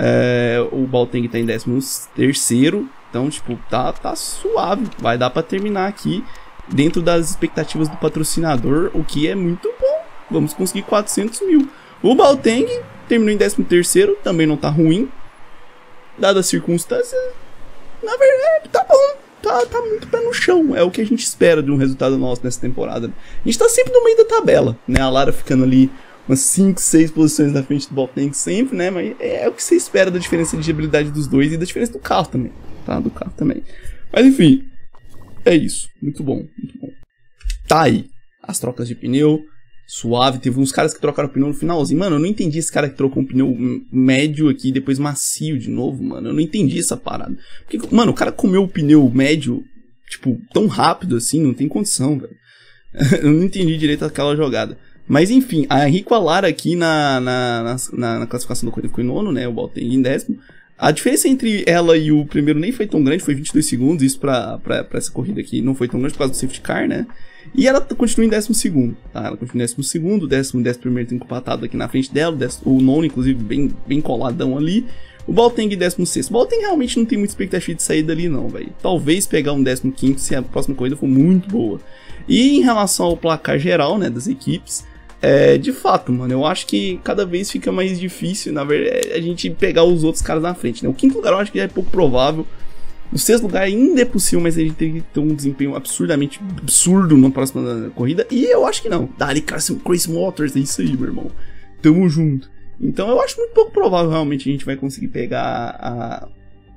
O Balteng tá em 13º. Então, tipo, tá suave. Vai dar pra terminar aqui dentro das expectativas do patrocinador. O que é muito bom. Vamos conseguir 400 mil. O Balteng terminou em 13º, também não tá ruim. Dadas as circunstâncias, na verdade, tá bom. Tá muito pé no chão. É o que a gente espera de um resultado nosso nessa temporada. A gente tá sempre no meio da tabela, né? A Lara ficando ali umas 5, 6 posições na frente do Balteng sempre, né? Mas é o que você espera da diferença de habilidade dos dois e da diferença do carro também, tá? Do carro também. Mas enfim, é isso. Muito bom, muito bom. Tá aí. As trocas de pneu. Suave, teve uns caras que trocaram o pneu no finalzinho. Mano, eu não entendi esse cara que trocou um pneu médio aqui e depois macio de novo, mano. Eu não entendi essa parada. Porque, mano, o cara comeu o pneu médio, tipo, tão rápido assim, não tem condição, velho. Eu não entendi direito aquela jogada. Mas enfim, a Henrique e a Lara aqui na classificação do corrida ficou em nono, né? O Balteng em 10º. A diferença entre ela e o primeiro nem foi tão grande, foi 22 segundos, isso pra essa corrida aqui não foi tão grande por causa do safety car, né? E ela continua em 12º, tá? Ela continua em 12º, o 11º tem empatado aqui na frente dela, o nono, inclusive, bem coladão ali. O Boateng em 16º. O Boateng realmente não tem muita expectativa de sair dali não, velho. Talvez pegar um 15º se a próxima corrida for muito boa. E em relação ao placar geral, né, das equipes, de fato, mano, eu acho que cada vez fica mais difícil, na verdade, a gente pegar os outros caras na frente, né? O 5º lugar eu acho que já é pouco provável. O 6º lugar ainda é possível, mas a gente tem que ter um desempenho absurdamente absurdo na próxima corrida. E eu acho que não. Dali, Crazy Motors, é isso aí, meu irmão. Tamo junto. Então eu acho muito pouco provável realmente a gente vai conseguir pegar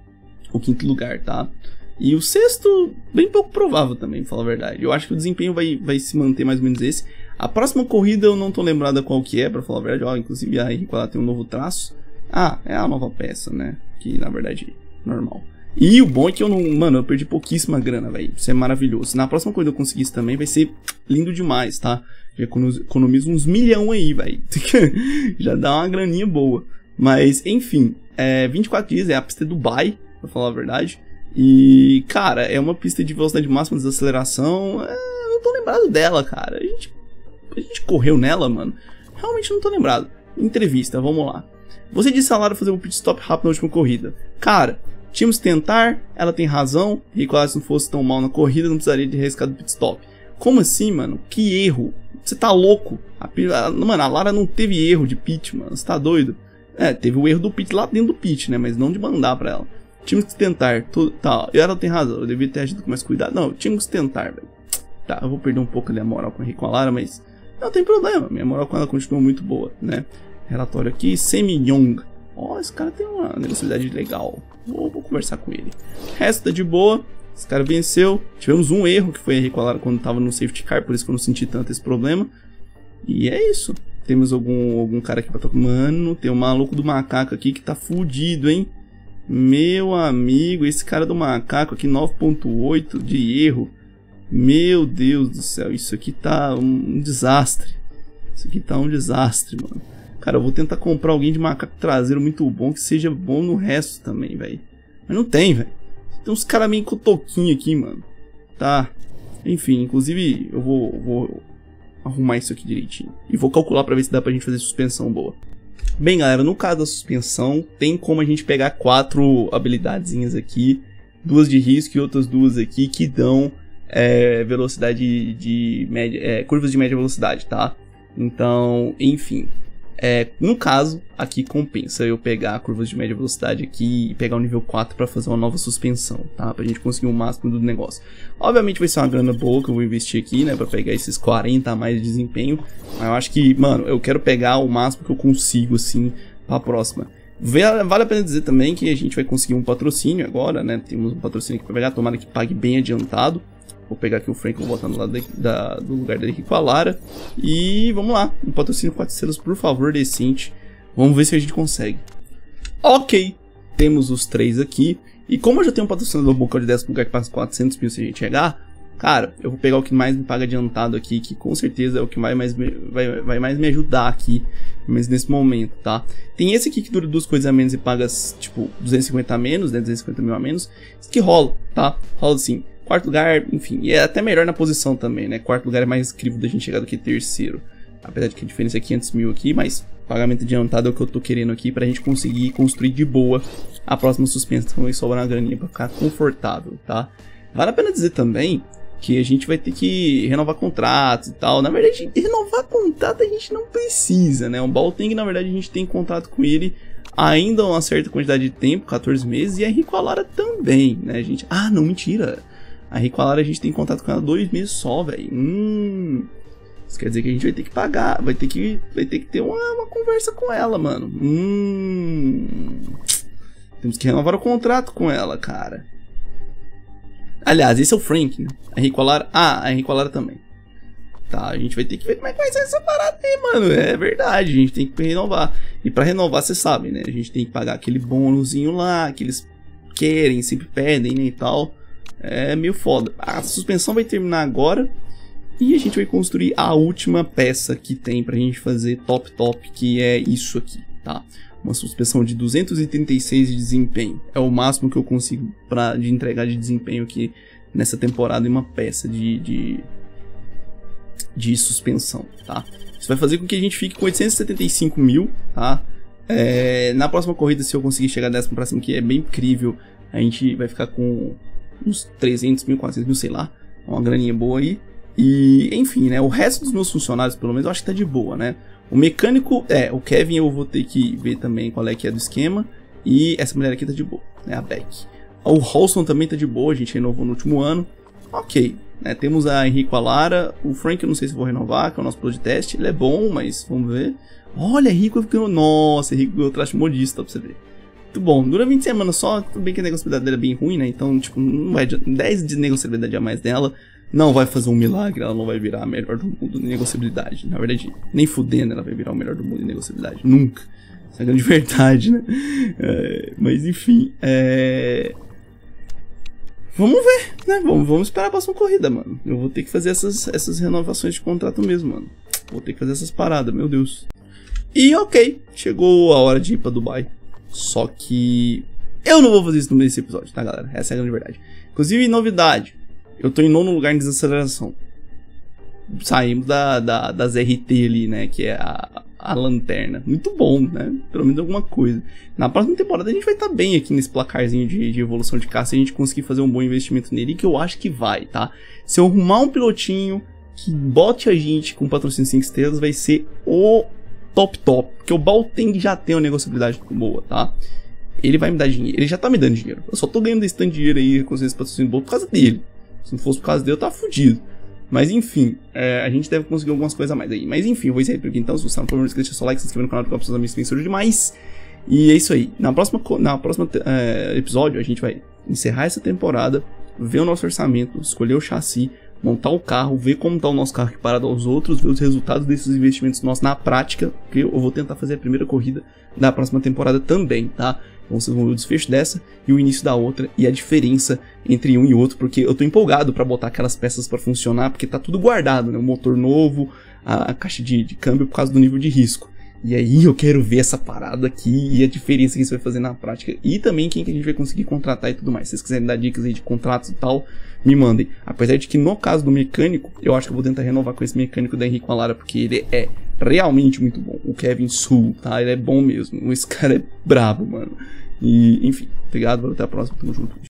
o 5º lugar, tá? E o 6º, bem pouco provável também, pra falar a verdade. Eu acho que o desempenho vai se manter mais ou menos esse. A próxima corrida eu não tô lembrada qual que é, pra falar a verdade. Ó, inclusive a R4 tem um novo traço. Ah, é a nova peça, né? Que na verdade é normal. E o bom é que eu não... Mano, eu perdi pouquíssima grana, velho. Isso é maravilhoso. Na próxima corrida eu conseguir isso também, vai ser lindo demais, tá? Já economizo uns milhão aí, velho. Já dá uma graninha boa. Mas, enfim. 24 dias é a pista de Dubai, pra falar a verdade. E, cara, é uma pista de velocidade máxima de desaceleração. Não tô lembrado dela, cara. A gente correu nela, mano. Realmente não tô lembrado. Entrevista, vamos lá. Você disse a Lara fazer um pit stop rápido na última corrida. Cara... Tínhamos que tentar, ela tem razão, e quase não fosse tão mal na corrida, não precisaria de arriscar do pit stop. Como assim, mano? Que erro? Você tá louco? Mano, a Lara não teve erro de pit, mano, você tá doido? Teve o erro do pit lá dentro do pit, né, mas não de mandar pra ela. Tínhamos que tentar, tá, ela tem razão, eu devia ter agido com mais cuidado. Não, tínhamos que tentar, velho. Tá, eu vou perder um pouco ali a moral com a Lara, mas não tem problema, minha moral com ela continua muito boa, né. Relatório aqui, Semi-Young. Ó, esse cara tem uma velocidade legal. Vou conversar com ele. Resto tá de boa. Esse cara venceu. Tivemos um erro que foi errar com a Lara quando tava no safety car, por isso que eu não senti tanto esse problema. E é isso. Temos algum cara aqui pra tocar. Mano, tem um maluco do macaco aqui que tá fudido, hein? Meu amigo, esse cara do macaco aqui, 9.8 de erro. Meu Deus do céu, isso aqui tá um desastre. Isso aqui tá um desastre, mano. Cara, eu vou tentar comprar alguém de macaco traseiro muito bom, que seja bom no resto também, velho. Mas não tem, velho. Tem uns caras meio cotoquinho aqui, mano. Tá. Enfim, inclusive eu vou arrumar isso aqui direitinho. E vou calcular pra ver se dá pra gente fazer suspensão boa. Bem, galera, no caso da suspensão, tem como a gente pegar 4 habilidadezinhas aqui. 2 de risco e outras 2 aqui que dão velocidade de média, curvas de média velocidade, tá? Então, enfim. No caso, aqui compensa eu pegar curvas de média velocidade aqui e pegar o nível 4 para fazer uma nova suspensão, tá? Pra gente conseguir o máximo do negócio. Obviamente vai ser uma grana boa que eu vou investir aqui, né? Pra pegar esses 40 a mais de desempenho. Mas eu acho que, mano, eu quero pegar o máximo que eu consigo, assim, pra próxima. Vale a pena dizer também que a gente vai conseguir um patrocínio agora, né? Temos um patrocínio aqui pra pegar, tomara que pague bem adiantado. Vou pegar aqui o Frank, vou botar no lado do lugar dele aqui com a Lara. E vamos lá, um patrocínio 4 estrelas, por favor, decente. Vamos ver se a gente consegue. Ok, temos os 3 aqui. E como eu já tenho um patrocinador bom, que é o de 10 lugar que passa 400 mil se a gente chegar, cara, eu vou pegar o que mais me paga adiantado aqui, que com certeza é o que vai mais me ajudar aqui, mas nesse momento, tá? Tem esse aqui que dura 2 coisas a menos e paga, tipo, 250 a menos, né? 250 mil a menos. Isso que rola, tá? Rola assim. 4º lugar, enfim, e é até melhor na posição também, né? 4º lugar é mais incrível da gente chegar do que 3º. Apesar de que a diferença é 500 mil aqui, mas pagamento adiantado é o que eu tô querendo aqui pra gente conseguir construir de boa a próxima suspensão e sobrar uma graninha pra ficar confortável, tá? Vale a pena dizer também que a gente vai ter que renovar contratos e tal. Na verdade, renovar contrato a gente não precisa, né? O Boateng, na verdade, a gente tem contrato com ele ainda uma certa quantidade de tempo, 14 meses, e a Rico Alara também, né, gente? Ah, não, mentira. A Rico Alara a gente tem contato com ela 2 meses só, velho. Isso quer dizer que a gente vai ter que pagar, vai ter que ter uma conversa com ela, mano. Temos que renovar o contrato com ela, cara. Aliás, esse é o Frank, né? A Rico Alara, a Rico Alara também. Tá, a gente vai ter que ver como é que vai ser essa parada aí, mano. É verdade, a gente tem que renovar. E pra renovar, vocês sabem, né? A gente tem que pagar aquele bônusinho lá, que eles querem, sempre pedem, né, e tal. É meio foda. A suspensão vai terminar agora. E a gente vai construir a última peça que tem pra gente fazer top, que é isso aqui, tá? uma suspensão de 236 de desempenho. É o máximo que eu consigo de entregar de desempenho aqui nessa temporada em uma peça de suspensão, tá? Isso vai fazer com que a gente fique com 875 mil, tá? Na próxima corrida, se eu conseguir chegar a 10º pra cima, que é bem incrível, a gente vai ficar com uns 300 mil, 400 mil, sei lá, uma graninha boa aí. E, enfim, né, o resto dos meus funcionários, pelo menos, eu acho que tá de boa, né? O mecânico, o Kevin eu vou ter que ver também qual é que é do esquema. E essa mulher aqui tá de boa, né, a Beck. O Halston também tá de boa, a gente renovou no último ano. Ok, né, temos a Henrico Alara, o Frank eu não sei se vou renovar, que é o nosso piloto de teste. Ele é bom, mas vamos ver. Olha, Henrico ficou, nossa, Henrico ganhou o traste modista, pra você ver. Muito bom, dura 20 semanas só, tudo bem que a negociabilidade dela é bem ruim, né, então, tipo, não vai 10 de negociabilidade a mais dela, não vai fazer um milagre, ela não vai virar a melhor do mundo em negociabilidade, na verdade, nem fudendo ela vai virar o melhor do mundo em negociabilidade, nunca, isso é grande verdade, né, mas enfim, vamos ver, né, vamos esperar a próxima corrida, mano, eu vou ter que fazer essas renovações de contrato mesmo, mano, vou ter que fazer essas paradas, meu Deus. E ok, chegou a hora de ir pra Dubai. Só que eu não vou fazer isso nesse episódio, tá, galera? Essa é a grande verdade. Inclusive, novidade, eu tô em 9º lugar em desaceleração. Saímos das RT ali, né, que é a lanterna. Muito bom, né? Pelo menos alguma coisa. Na próxima temporada a gente vai estar bem aqui nesse placarzinho de evolução de carro, se a gente conseguir fazer um bom investimento nele, que eu acho que vai, tá? Se eu arrumar um pilotinho que bote a gente com patrocínio 5 estrelas, vai ser o top, porque o Balteng já tem uma negociabilidade boa, tá? Ele vai me dar dinheiro, ele já tá me dando dinheiro. Eu só tô ganhando esse tanto de dinheiro aí com esse patrocínio bom por causa dele. Se não fosse por causa dele, eu tava fudido. Mas enfim, a gente deve conseguir algumas coisas a mais aí. Mas enfim, eu vou encerrar por aqui então. Se você não for inscrito, deixa seu like, se inscreva no canal, porque os seus amigos pensam demais. E é isso aí. Na próxima episódio, a gente vai encerrar essa temporada, ver o nosso orçamento, escolher o chassi, montar o carro, ver como tá o nosso carro comparado aos outros, ver os resultados desses investimentos nossos na prática, porque eu vou tentar fazer a primeira corrida da próxima temporada também, tá? Então vocês vão ver o desfecho dessa e o início da outra e a diferença entre um e outro, porque eu tô empolgado pra botar aquelas peças pra funcionar, porque tá tudo guardado, né? O motor novo, a caixa de câmbio por causa do nível de risco. E aí eu quero ver essa parada aqui e a diferença que isso vai fazer na prática. E também quem que a gente vai conseguir contratar e tudo mais. Se vocês quiserem dar dicas aí de contratos e tal, me mandem. Apesar de que no caso do mecânico, eu acho que eu vou tentar renovar com esse mecânico da Henrico Alara, porque ele é realmente muito bom. O Kevin Sul, tá? Ele é bom mesmo. Esse cara é brabo, mano. E, enfim, obrigado, até a próxima. Tamo junto.